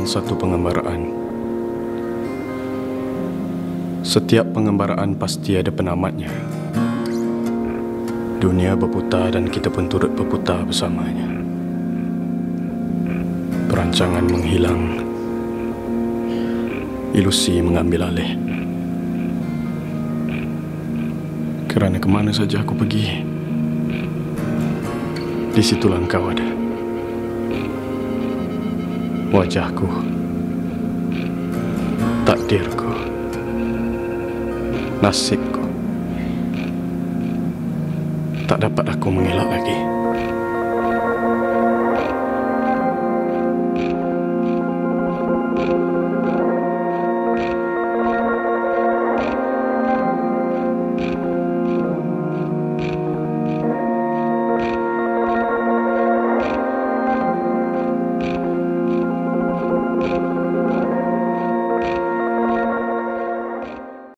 Bagaikan satu pengembaraan. Setiap pengembaraan pasti ada penamatnya. Dunia berputar dan kita pun turut berputar bersamanya. Perancangan menghilang, ilusi mengambil alih. Kerana kemana saja aku pergi, di situlah engkau ada. Wajahku, takdirku, nasibku, tak dapat aku mengelak lagi.